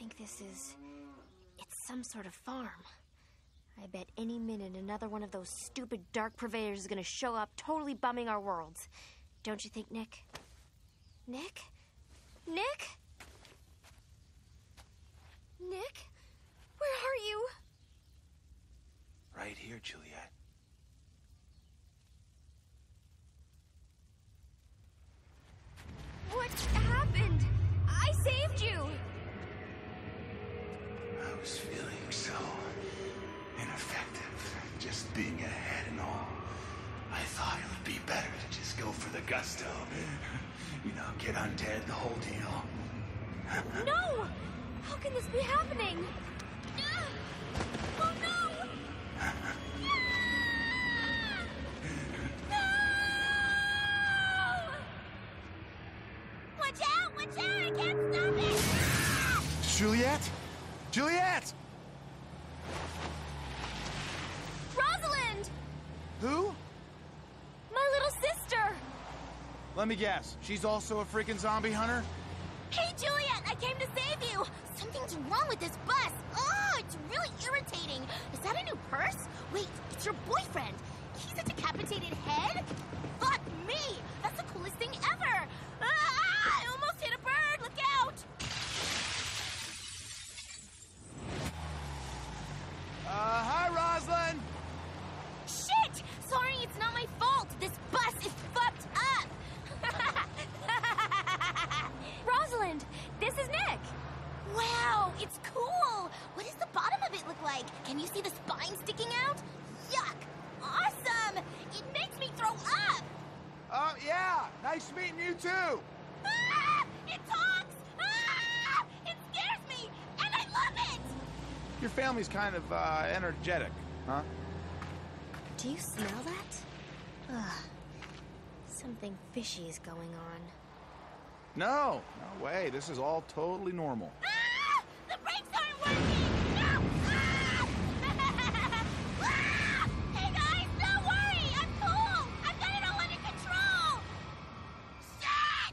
think this is... It's some sort of farm. I bet any minute another one of those stupid dark purveyors is gonna show up, totally bumming our worlds. Don't you think, Nick? Nick? Nick? Nick? Where are you? Right here, Juliet. What happened? I saved you! I was feeling so ineffective, just being ahead and all. I thought it would be better to just go for the gusto. You know, get undead, the whole deal. No! How can this be happening? Oh no! No! Watch out! Watch out! I can't stop it! Juliet? Juliet! Rosalind! Who? My little sister! Let me guess. She's also a freaking zombie hunter? Hey, Juliet! I came to save you! Something's wrong with this bus! Oh, it's really irritating! Is that a new purse? Wait, it's your boyfriend! He's a decapitated head? Fuck me! That's the coolest thing ever! Ah! I almost hit a bird! Look out! Hi, Rosalind! Shit! Sorry, it's not my fault! This bus is fucked up! Rosalind, this is Nick. Wow, it's cool! What does the bottom of it look like? Can you see the spine sticking out? Yuck! Awesome! It makes me throw up! Oh, yeah! Nice meeting you, too! Ah! It talks! Ah! It scares me! And I love it! Your family's kind of, energetic, huh? Do you smell that? Ugh. Something fishy is going on. No, no way. This is all totally normal. Ah! The brakes aren't working! No! Ah! Ah! Hey guys, don't worry! I'm cool! I've got it all under control! Shit!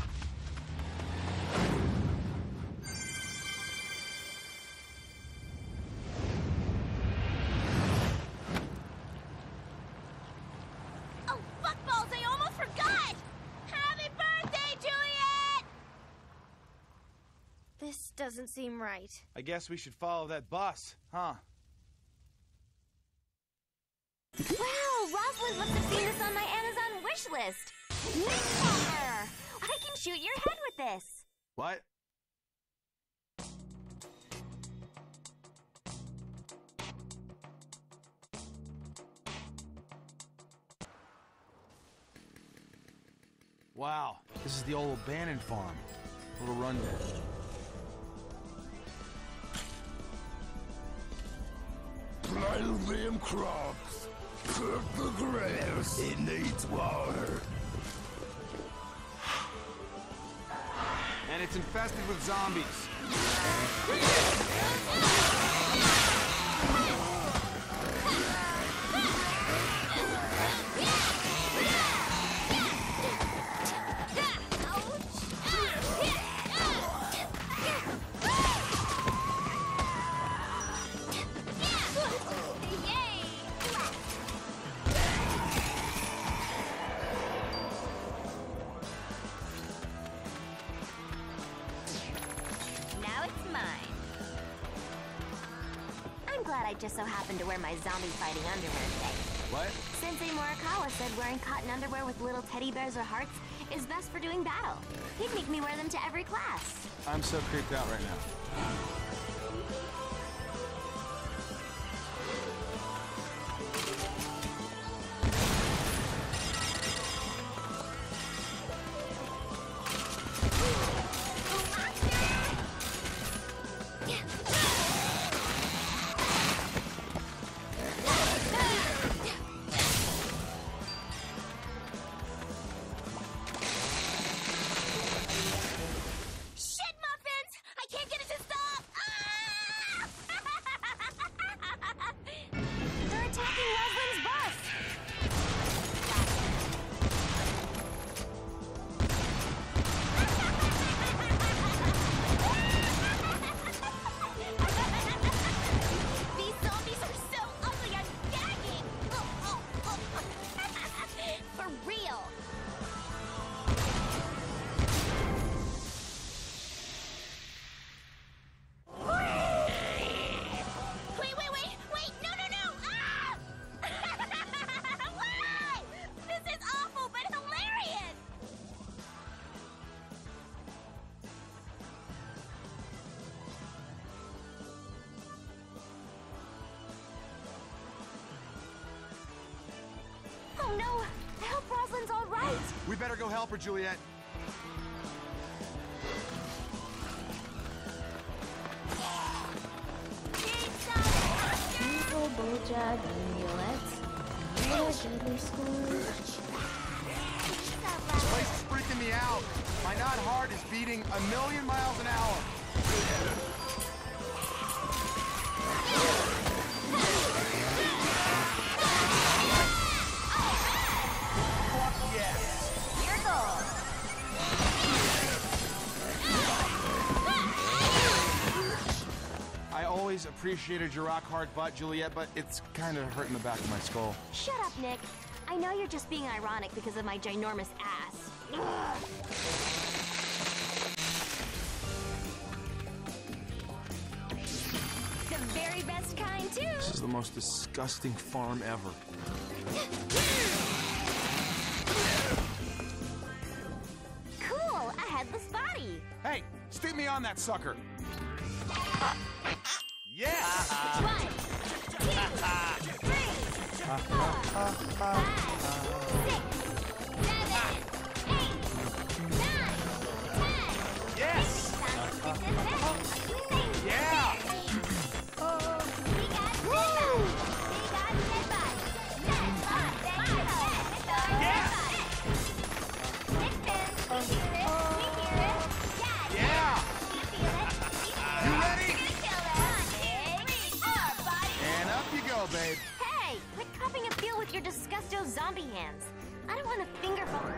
Oh, fuckballs! I almost forgot! Happy birthday, Juliet! This doesn't seem right. I guess we should follow that bus, huh? Wow, Rosalind must have seen this on my Amazon wish list. Nick, I can shoot your head with this. What? Wow, this is the old abandoned farm. A little rundown. Plant them crops. Cut the grass. It needs water. And it's infested with zombies. I just so happened to wear my zombie fighting underwear today. What? Sensei Morikawa said wearing cotton underwear with little teddy bears or hearts is best for doing battle. He'd make me wear them to every class. I'm so creeped out right now. We better go help her, Juliet. This place is freaking me out. My not heart is beating 1,000,000 miles an hour. I always appreciated your rock hard butt, Juliet, but it's kind of hurting the back of my skull. Shut up, Nick. I know you're just being ironic because of my ginormous ass. Ugh. The very best kind, too. This is the most disgusting farm ever. Cool, a headless body. Hey, stick me on that sucker. Yes! 1, 2, 3, 4, 5, 6, 7, 8, 9, 10. Yes! Yeah! Yeah! You ready? And up you go, babe. Hey, quit cupping a feel with your disgusto zombie hands. I don't want a finger full.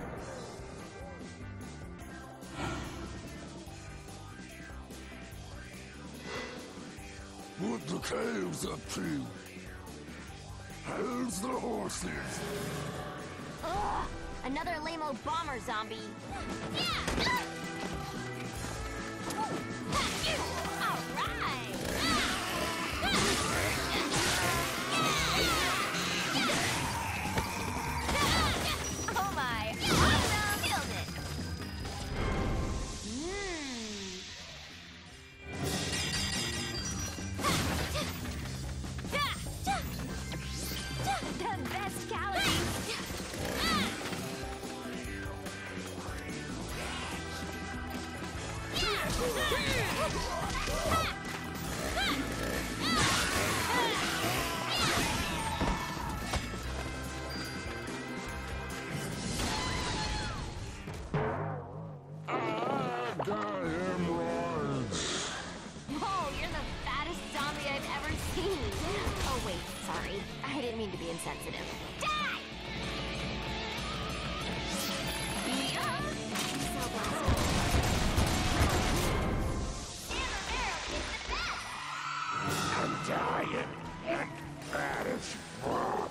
What the cave's up to? How's the horses? Ugh, another lame-o bomber zombie. Oh my! Awesome! Killed it! The best calories! Whoa, you're the fattest zombie I've ever seen. Oh, wait, sorry. I didn't mean to be insensitive. Die! Yeah. So blasted. I'm dying. And that is wrong.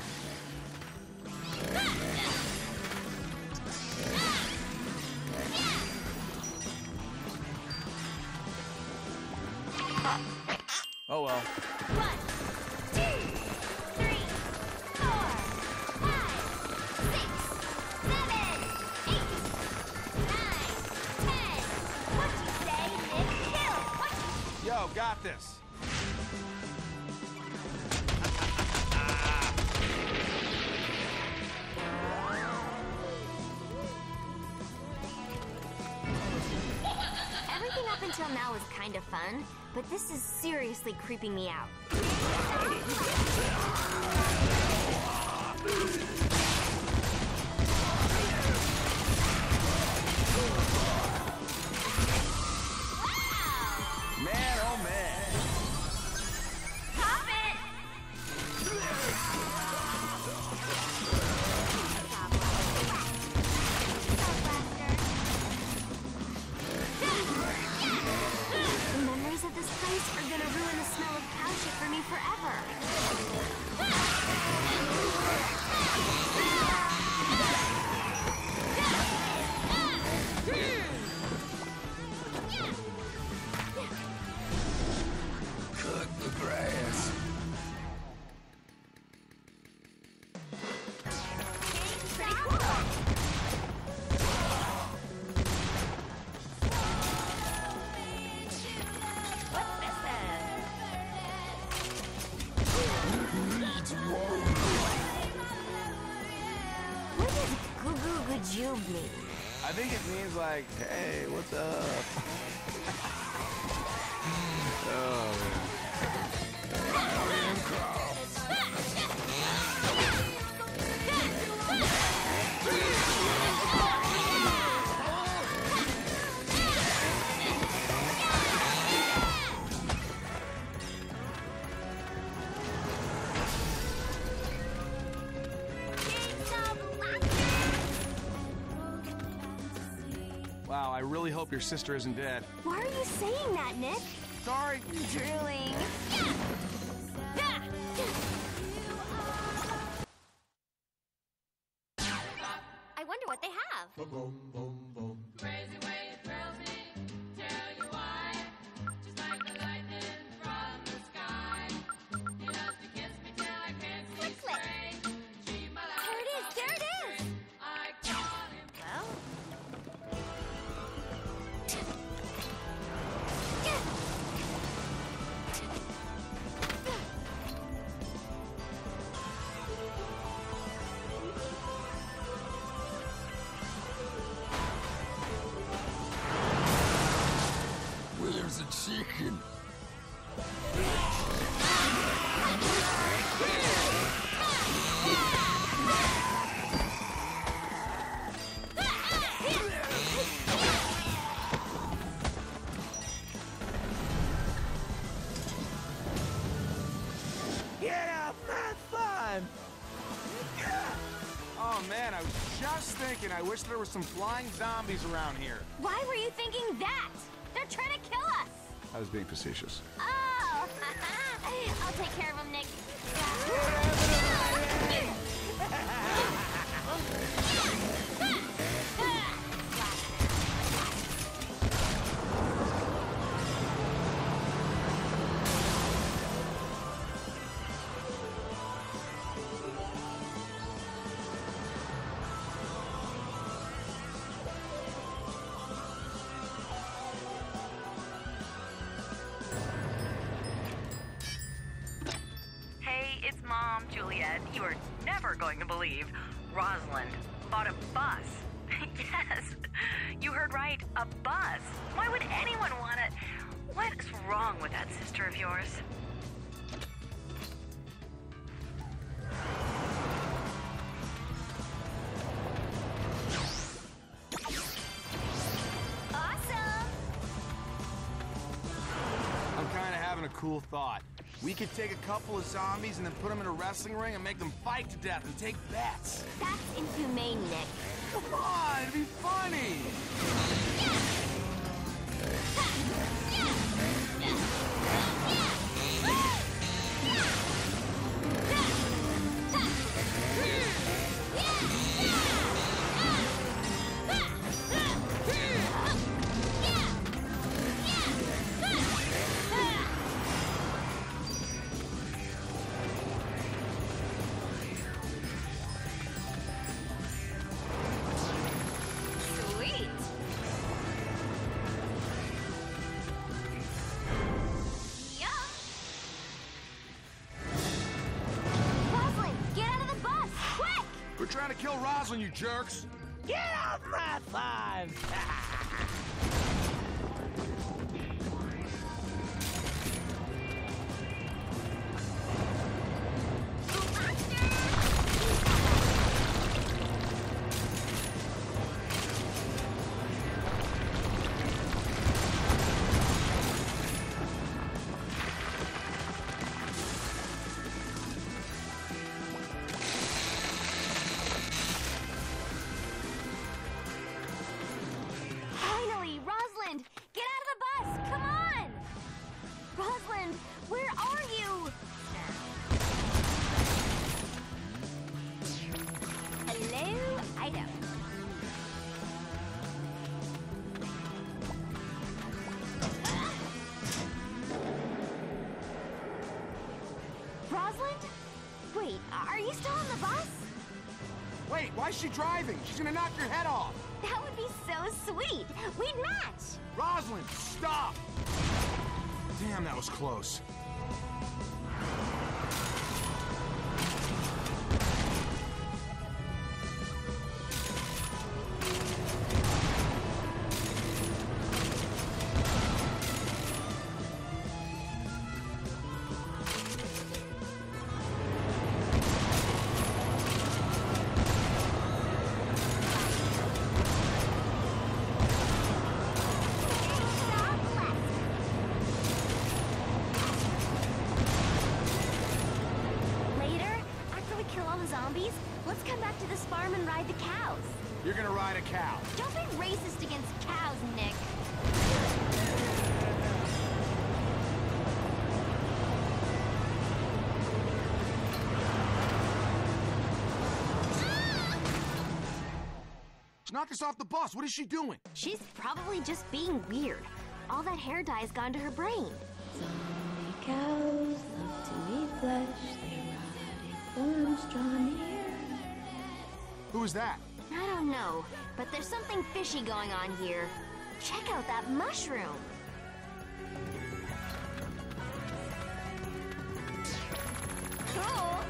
Oh well. 1, 2, 3, 4, 5, 6, 7, 8, 9, 10. What you say, Nick? Kill! What? Yo, got this. Everything up until now is kind of fun, but this is seriously creeping me out. Man, oh man. Pop it! The memories of this place are gonna ruin the smell of cow shit for me forever. What does goo-goo-goo-joob mean? I think it means like, hey, what's up? Oh, man. Wow, I really hope your sister isn't dead. Why are you saying that, Nick? Sorry. Drooling. I wonder what they have. Crazy way it thrills me, tell you why. Just like the lightning from the sky. He loves to kiss me till I can't see Click, click. straight. Keep my life There it is, there it is. I call him. Well. Where's the chicken? Get off my fun! Oh man, I was just thinking, I wish there were some flying zombies around here. Why were you thinking that? They're trying to kill us. I was being facetious. Oh! I'll take care of them, Nick. Hey, it's Mom, Juliet. You are never going to believe Rosalind bought a bus. Yes, you heard right, a bus. Why would anyone want it? What's wrong with that sister of yours? Awesome! I'm kind of having a cool thought. We could take a couple of zombies and then put them in a wrestling ring and make them fight to death and take bets. That's inhumane, Nick. Come on, it'd be funny. Sweet. Yum. Rosalind, get out of the bus, quick! We're trying to kill Rosalind, you jerks. Get off my farm! Finally, Rosalind, get out of the bus, come on! Rosalind, where are you? Hello, item. Rosalind? Wait, are you still on the bus? Wait, why is she driving? She's gonna knock your head off. That would be so sweet. We'd match. Rosalind, stop! Damn, that was close. back to this farm and ride the cows. You're gonna ride a cow. Don't be racist against cows, Nick. She knocked us off the bus. What is she doing? She's probably just being weird. All that hair dye's gone to her brain. Zombie cows love to eat flesh. Their rotting forms draw near. Who is that? I don't know, but there's something fishy going on here. Check out that mushroom. Cool.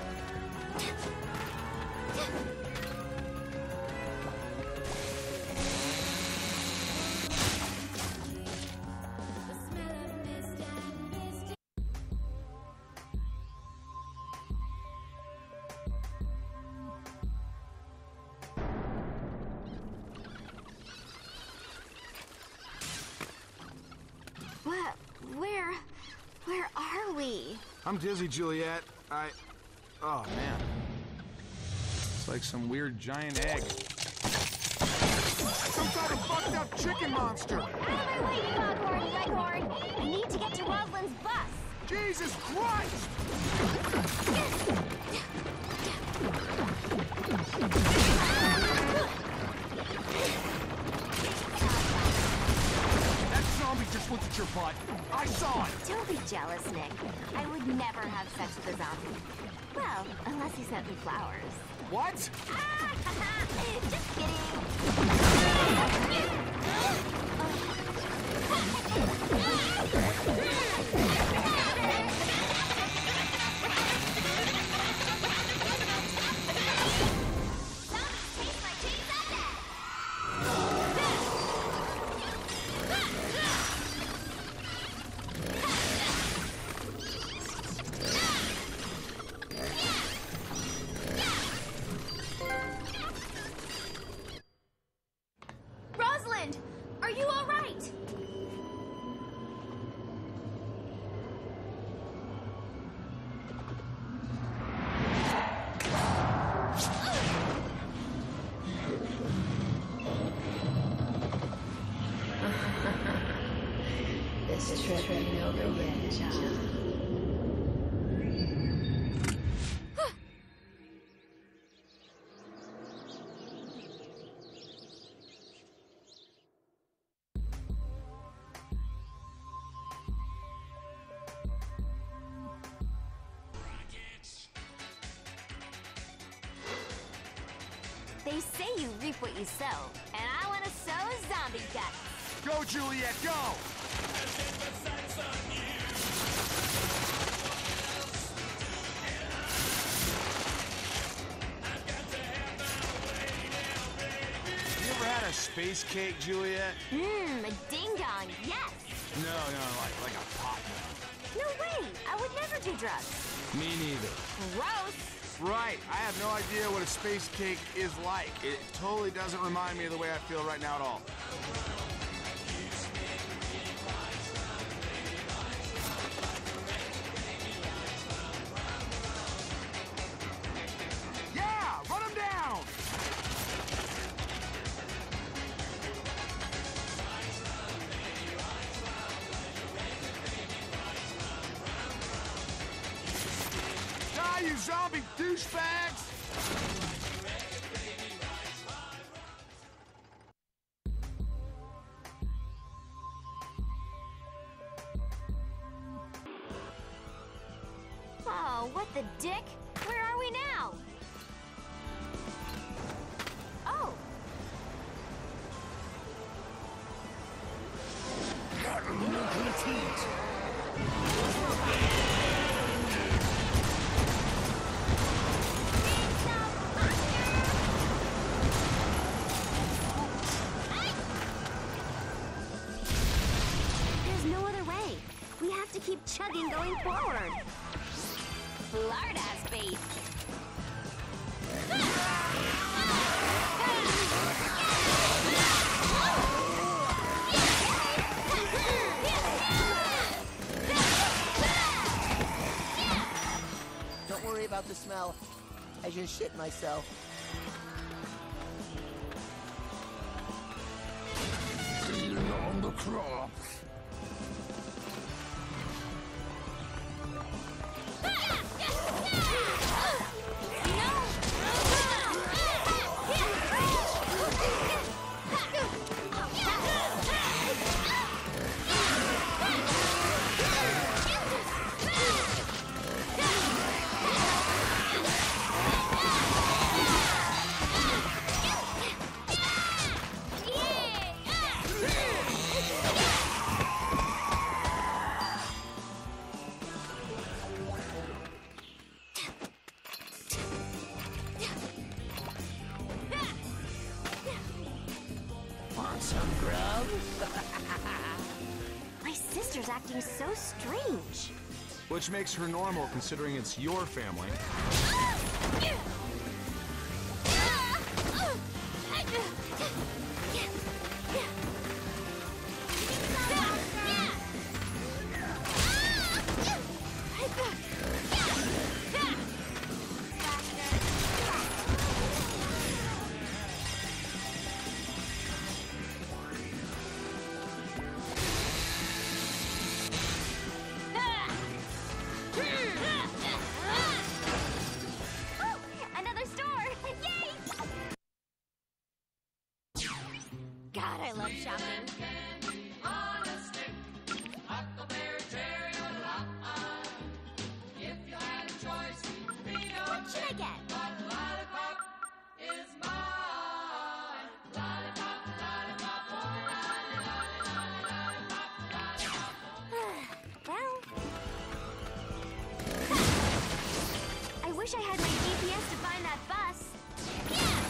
Where are we? I'm dizzy, Juliet. Oh, man. It's like some weird giant egg. Some kind of fucked up chicken monster! Out of my way, Foghorn Leghorn! I need to get to Rosalind's bus! Jesus Christ! That zombie just looked at your butt. I saw it! Don't be jealous, Nick. I would never have sex with a zombie. Well, unless he sent me flowers. What? Just kidding. Rosalind, are you all right? This trip ain't over yet, John. They say you reap what you sow, and I want to sow zombie guts. Go, Juliet, go! You ever had a space cake, Juliet? A ding-dong, yes. No, like a pop. No way, I would never do drugs. Me neither. Gross. Right, I have no idea what a space cake is like. It totally doesn't remind me of the way I feel right now at all. Yeah, run him down! Die, you zombie douchebags! Oh, what the dick? Where are we now? Oh. There's no other way. We have to keep chugging going forward. Flard-ass bait. Don't worry about the smell. I just shit myself. crops. Want some grub? My sister's acting so strange. Which makes her normal considering it's your family. Another store! Yay! God, I love shopping. What should I get? Well, I wish I had my GPS to find that bus.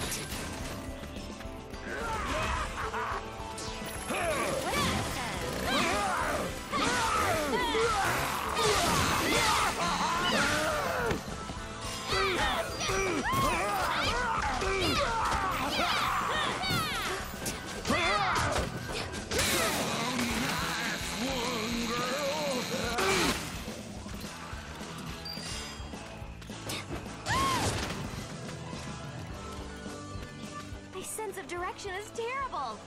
My sense of direction is terrible.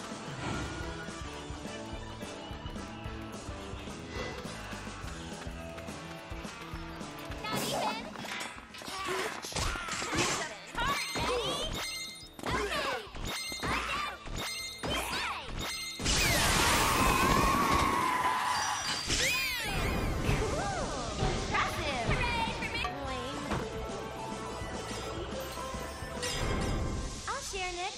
Not even. I'll share, Nick.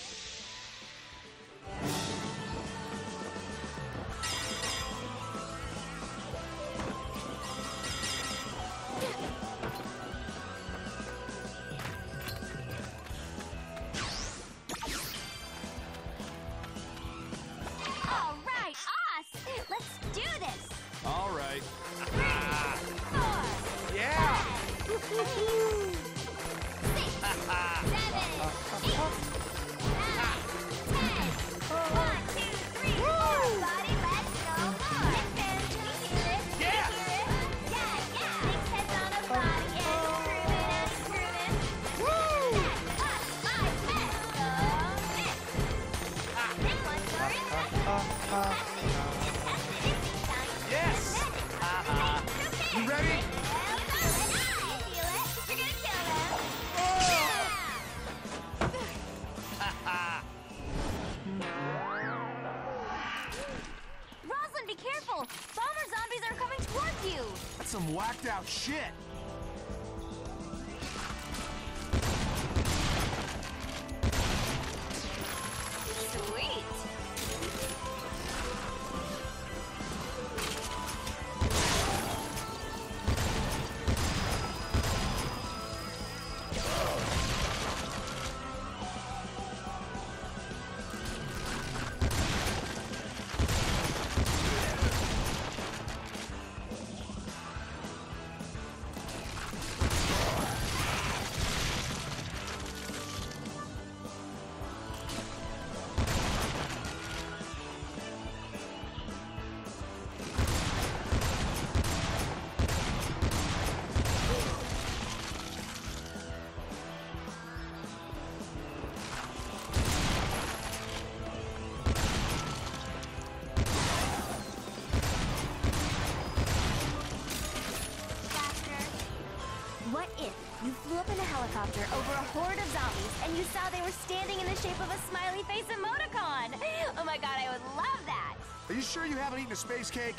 All right, us. Let's do this. All right. 4, Yeah! 5, 6, 7, 8, 9, 10. 1, 2, 3, 4. Body, let's go more. Six heads, we hear it. Yeah. We hear it. Yeah, yeah. 6 heads on a body and it's grooving. Woo! Up, 5 heads. Go six. This one's your instruction. Yes! You ready? Rosalind, be careful! Bomber zombies are coming towards you! That's some whacked out shit. Sweet! over a horde of zombies, and you saw they were standing in the shape of a smiley face emoticon. Oh my god, I would love that. Are you sure you haven't eaten a space cake?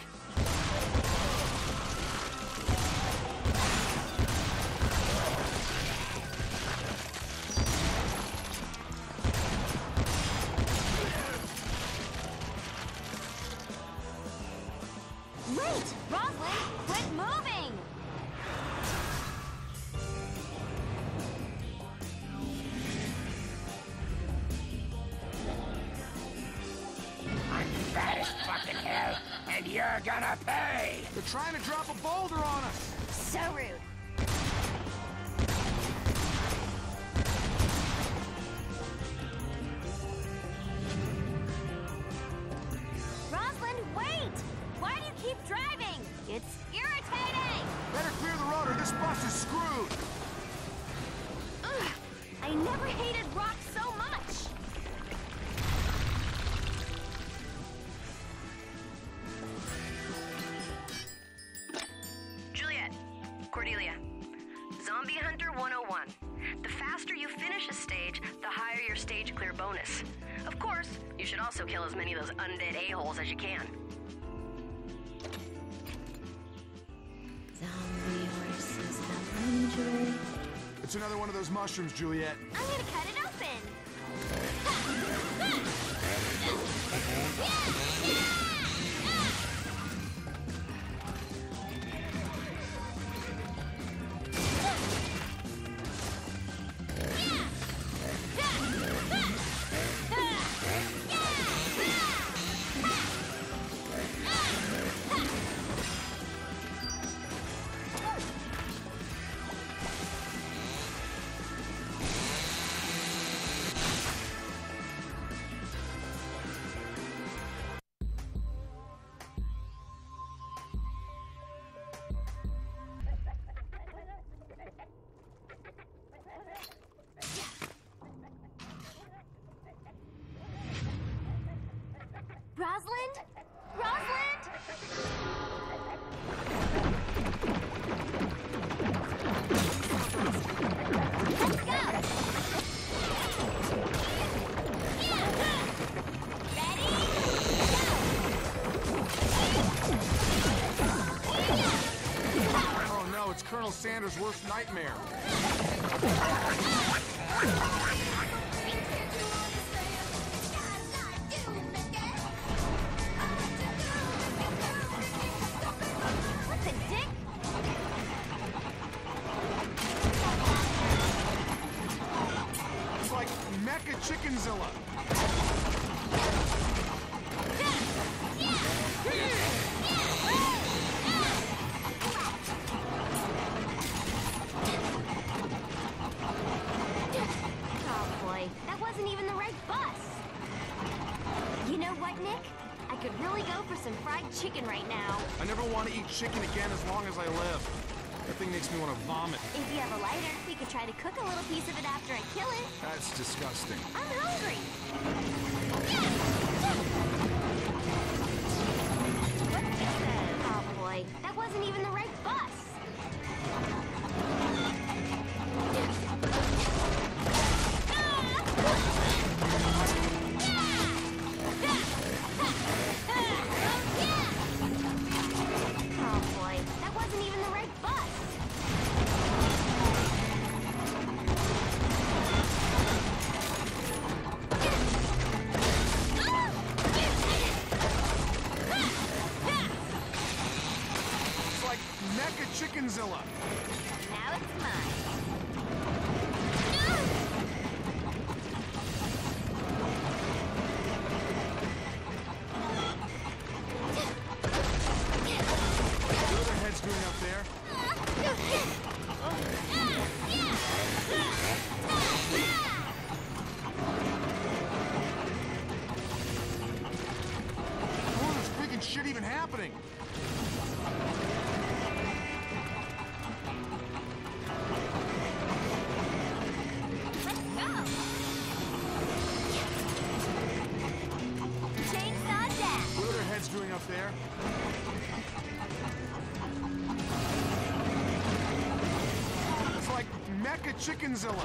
Wait! Rosalind, quit moving! I'm fat as fucking hell, and you're gonna pay! They're trying to drop a boulder on us! So rude. Rosalind, wait! Why do you keep driving? It's irritating! Better clear the road or this bus is screwed! Ugh, I never hated rocks so much! Juliet, Cordelia, Zombie Hunter 101. The faster you finish a stage, the higher your stage clear bonus. Of course, you should also kill as many of those undead a-holes as you can. Zombie horses have injury. It's another one of those mushrooms, Juliet. I'm gonna cut it open! Rosalind? Rosalind? Let's go! Oh no, it's Colonel Sanders' worst nightmare. What the dick? It's like Mecha Chickenzilla. Oh boy, that wasn't even the right bus. You know what, Nick? I could really go for some fried chicken right now. I never want to eat chicken again as long as I live. That thing makes me want to vomit. If you have a lighter, we could try to cook a little piece of it after I kill it. That's disgusting. I'm hungry. What's this? Oh boy, that wasn't even the right bus. Oh boy, that wasn't even the right bus. It's like Mecha Chickenzilla. Now it's mine. What are their heads doing up there? How is this freaking shit even happening? Let's go. Chainsaw Dash. What are their heads doing up there? It's like Mecha Mecha Chickenzilla!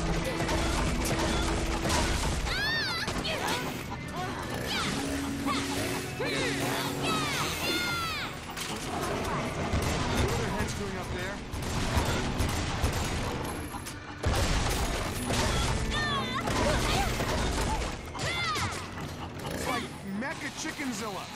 What are their heads doing up there? It's like Mecha Chickenzilla!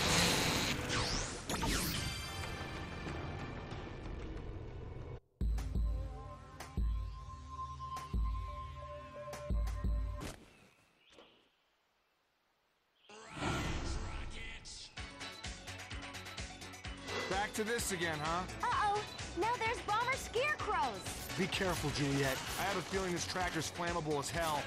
Back to this again, huh? Uh-oh. Now there's bomber scarecrows. Be careful, Juliet. I have a feeling this tractor's flammable as hell.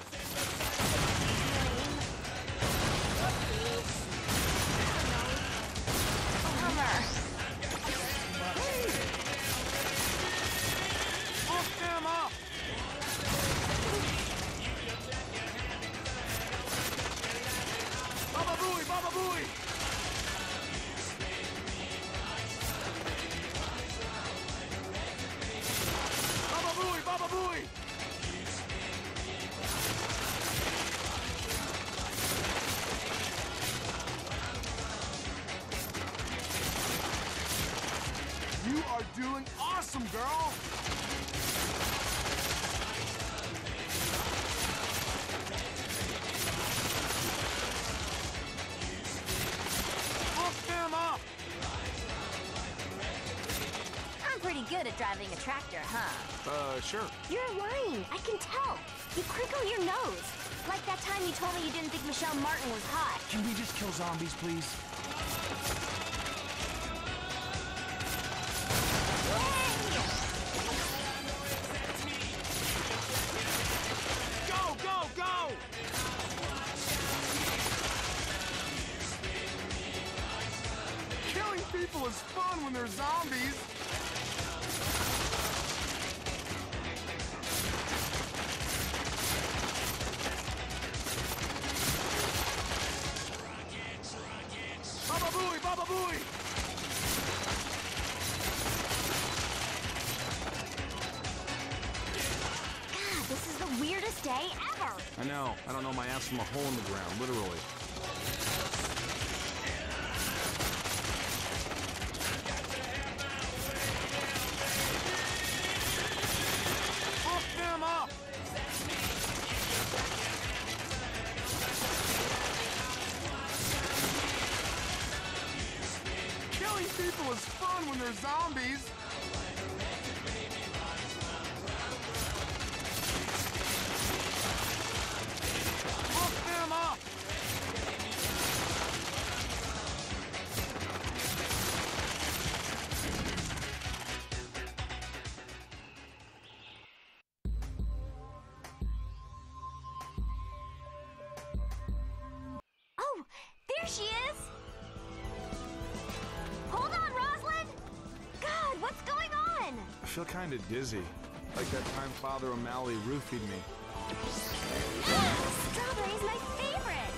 Bummer. Hook them up! Baba Booey! Baba Booey! Baba Booey! Baba Booey! You are doing awesome, girl! Hook them up! I'm pretty good at driving a tractor, huh? Sure. You're lying. I can tell. You crinkle your nose. Like that time you told me you didn't think Michelle Martin was hot. Can we just kill zombies, please? Go, go, go! Killing people is fun when they're zombies. Baba Booey! Baba Booey! God, this is the weirdest day ever. I know. I don't know my ass from a hole in the ground, literally. Hook them up! Killing people is fun when they're zombies. Hook them up! Oh, there she is. Hold on, Rosalind. God, what's going on? I feel kind of dizzy. Like that time Father O'Malley roofied me. Strawberry's my favorite.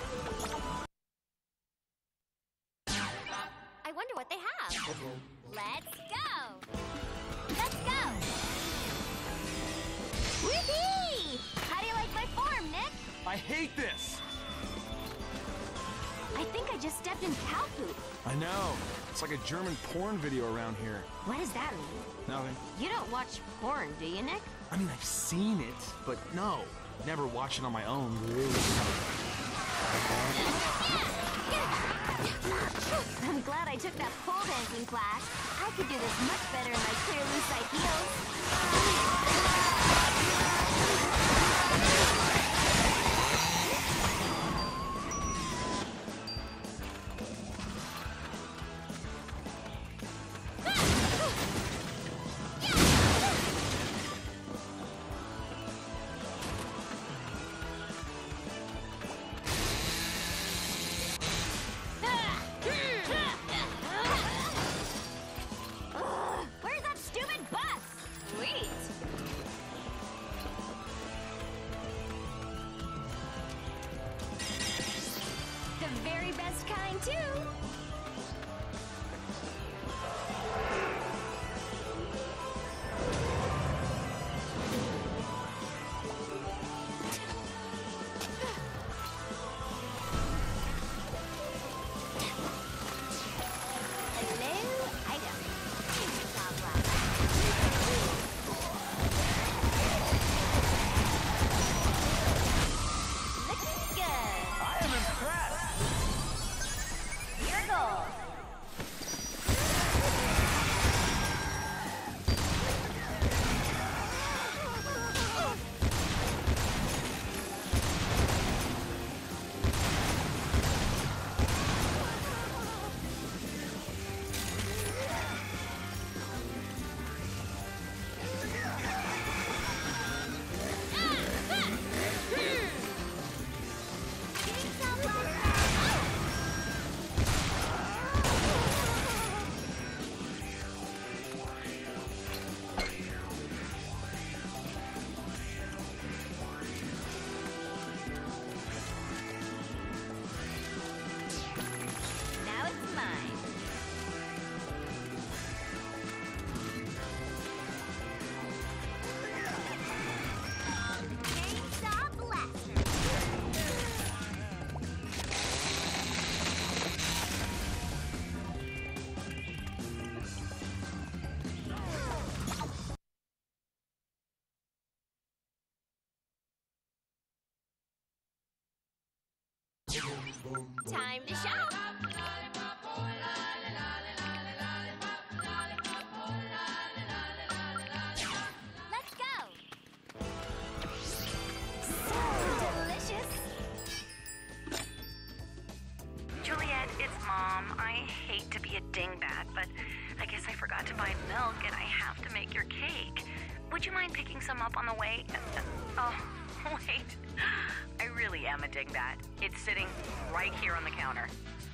I wonder what they have. Let's go. Let's go. Whoopee! How do you like my form, Nick? I hate this! I think I just stepped in cow poop. I know. It's like a German porn video around here. What does that mean? Nothing. You don't watch porn, do you, Nick? I mean, I've seen it, but no. Never watch it on my own. I'm glad I took that pole dancing class. I could do this much better in my clear lucite heels. Where's that stupid bus? Sweet. The very best kind, too. Time to shop. Let's go. So delicious. Juliet, it's Mom. I hate to be a dingbat, but I guess I forgot to buy milk and I have to make your cake. Would you mind picking some up on the way? Oh, wait. I really am a dingbat. It's sitting right here on the counter.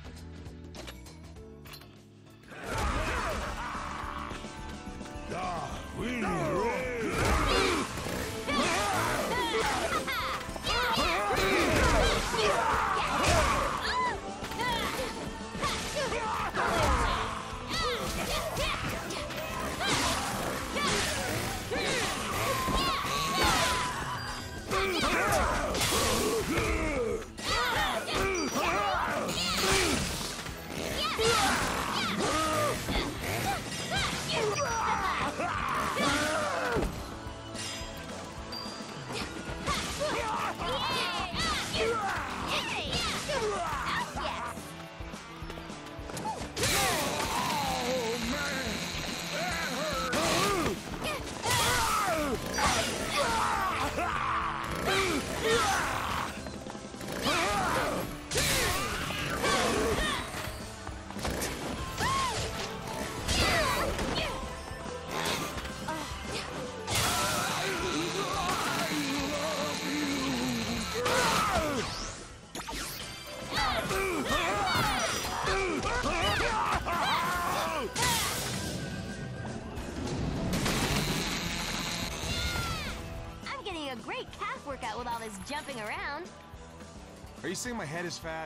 I'm getting a great calf workout with all this jumping around. Are you saying my head is fat?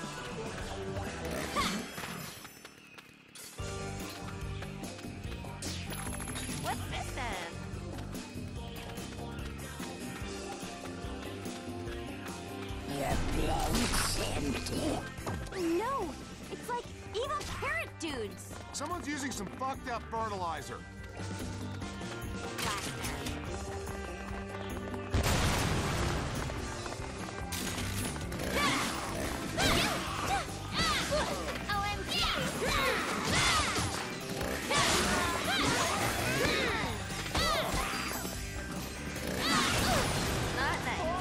What's this then? Your plate's empty. No, it's like evil carrot dudes. Someone's using some fucked up fertilizer. Not nice.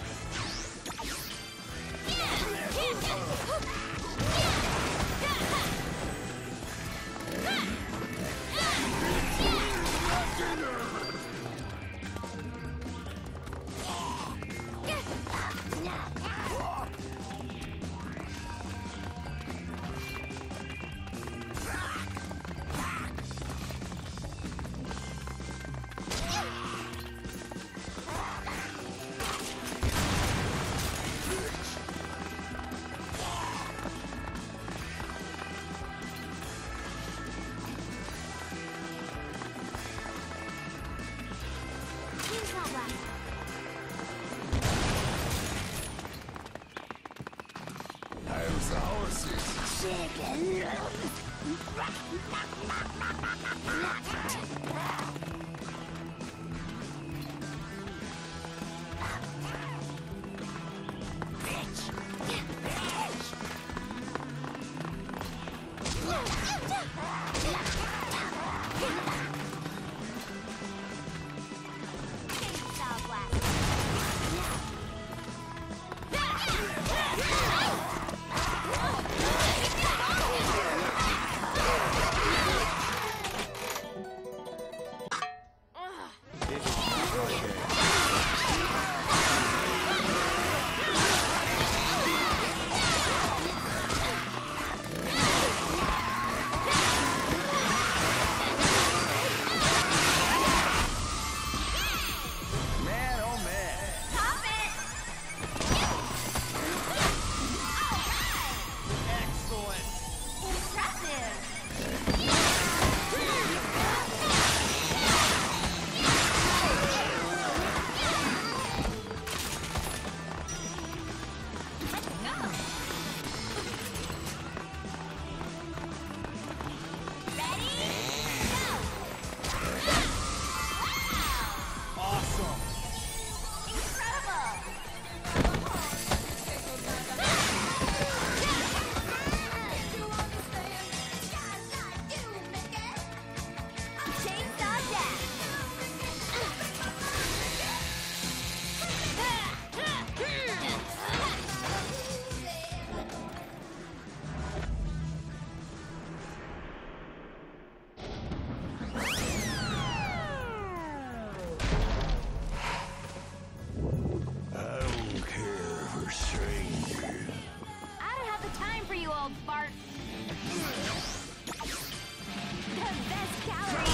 How's the horses? called fart. The best calories.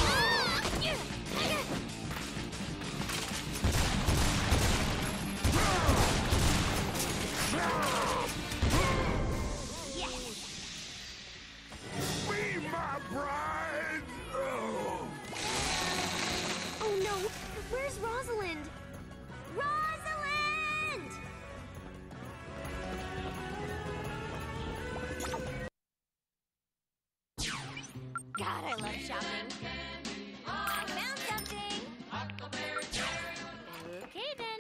Yes. Be my bride! Oh. Oh no, where's Rosalind? Rosalind! God, I love shopping. I found something. Okay then.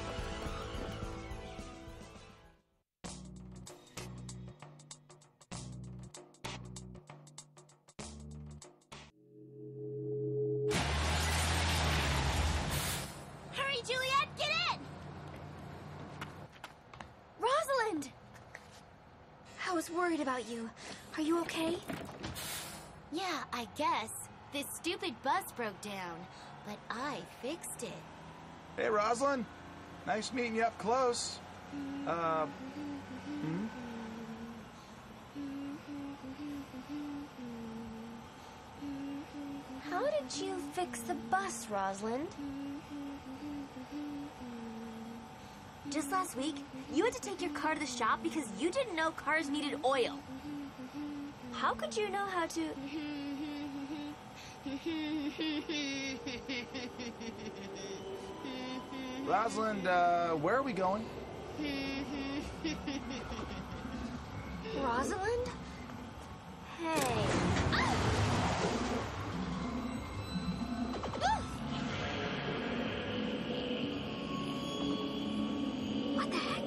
Hurry, Juliet, get in! Rosalind! I was worried about you. Are you okay? Yeah, I guess. This stupid bus broke down, but I fixed it. Hey, Rosalind. Nice meeting you up close. How did you fix the bus, Rosalind? Just last week, you had to take your car to the shop because you didn't know cars needed oil. How could you know how to... Rosalind, where are we going? Rosalind? Hey. What the heck?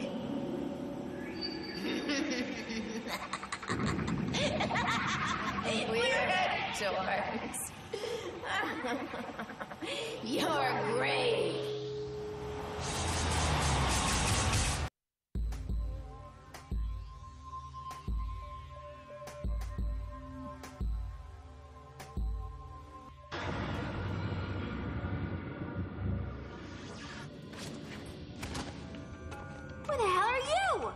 We're dorks. You're great. Where the hell are you?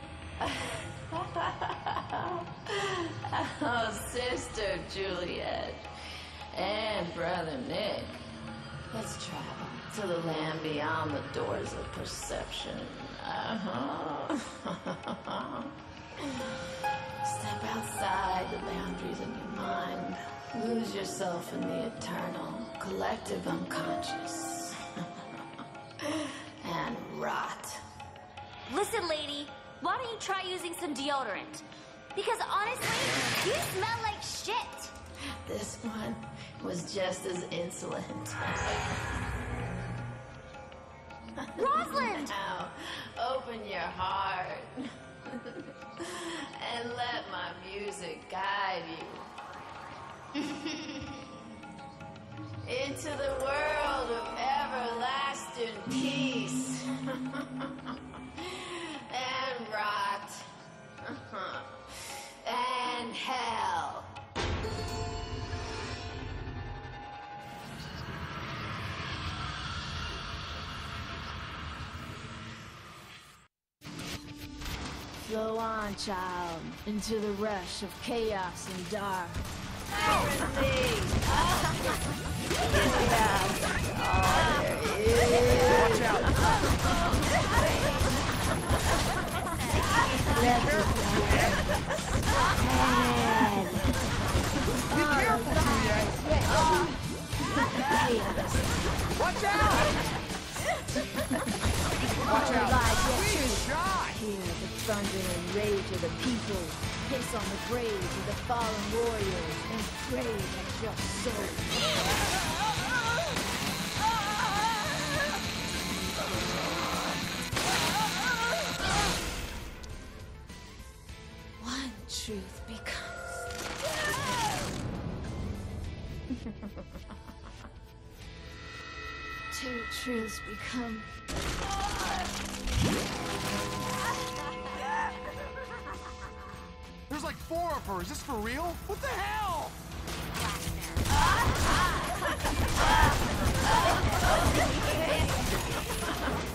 Oh, Sister Juliet and Brother Nick. Let's travel to the land beyond the doors of perception. Step outside the boundaries of your mind. Lose yourself in the eternal, collective unconscious. And rot. Listen, lady, why don't you try using some deodorant? Because honestly, you smell like shit. This one was just as insolent. Rosalind! Now, open your heart and let my music guide you into the world of everlasting peace and rot and hell. Flow on, child, into the rush of chaos and dark. Everything. Watch out! Be careful, Juliet! Watch out! Watch out! Please, shot! Hear the thunder and rage of the people. Piss on the graves of the fallen warriors and pray that your soul. One truth becomes. Two truths become. There's like 4 of her. Is this for real? What the hell?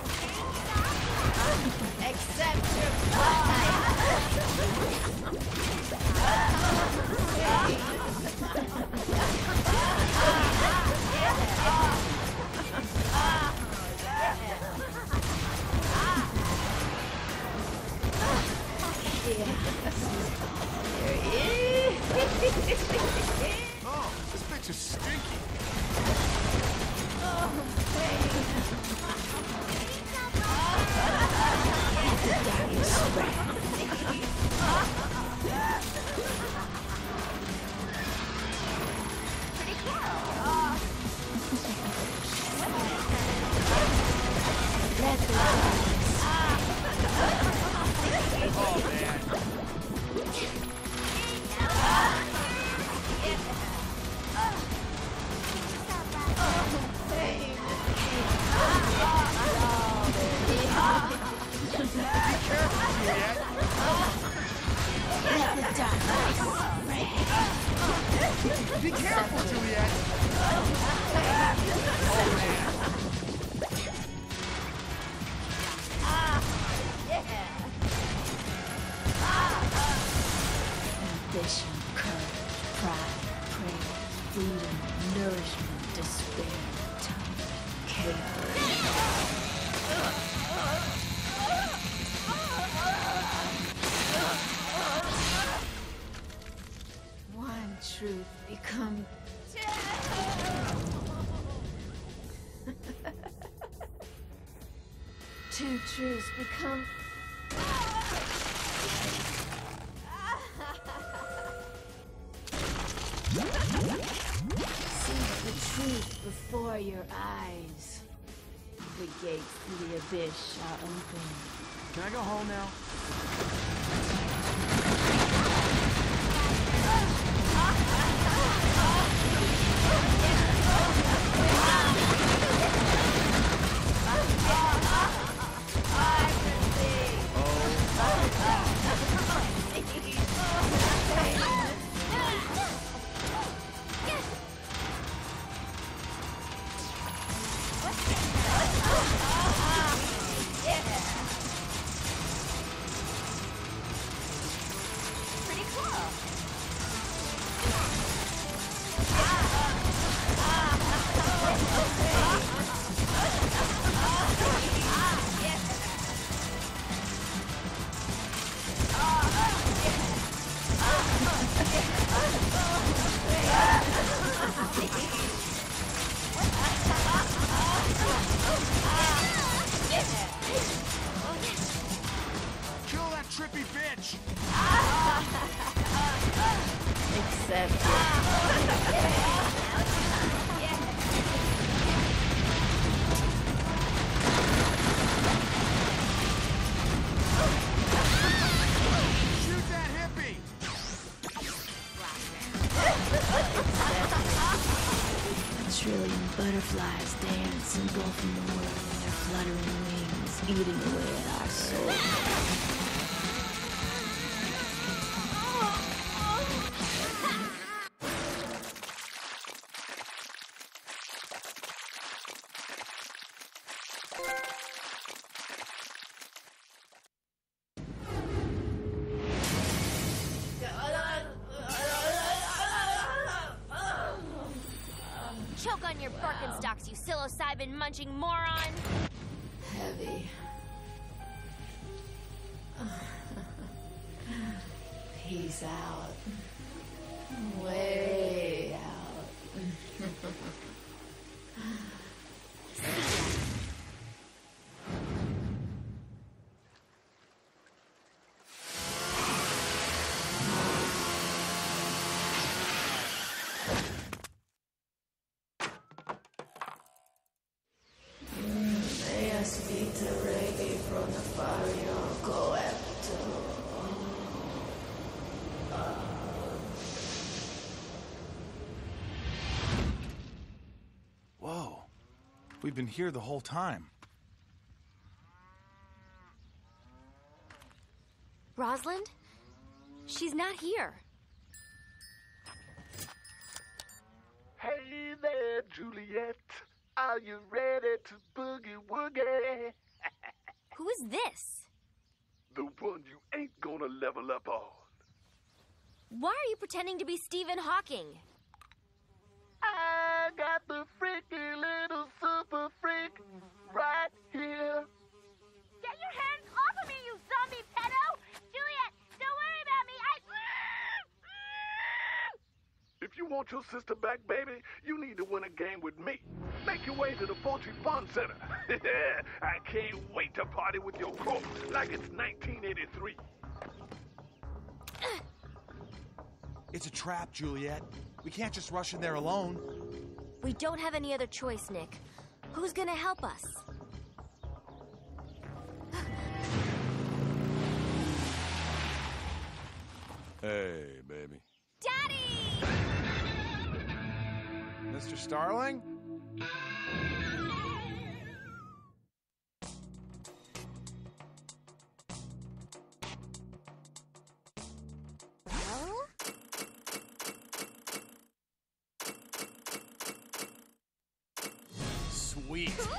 Accept your Oh, this bitch is stinky. Be careful, Juliet! Ambition, courage, pride, praise, freedom, nourishment, despair, time, chaos. One truth become two truths become see the truth before your eyes. The gates to the abyss shall open. Can I go home now? Kill that trippy bitch! Shoot that hippie! A trillion butterflies dance engulfing the world in their fluttering wings, eating away at our souls. Choke on your Birkenstocks, you psilocybin munching moron! Heavy. Peace out. Way out. May I speak to Reggae from the Fario Coepto? Whoa. We've been here the whole time. Rosalind? She's not here. Hey there, Juliet. Are you ready to boogie woogie? Who is this? The one you ain't gonna level up on. Why are you pretending to be Stephen Hawking? I got the freaky little super freak right here. Get your hands off of me, you zombie pedo! Juliet, want your sister back, baby, you need to win a game with me. Make your way to the Fulci Fun Center. I can't wait to party with your crew like it's 1983. It's a trap, Juliet. We can't just rush in there alone. We don't have any other choice, Nick. Who's gonna help us? Hey, baby. Daddy! Mr. Starling? Well? Sweet.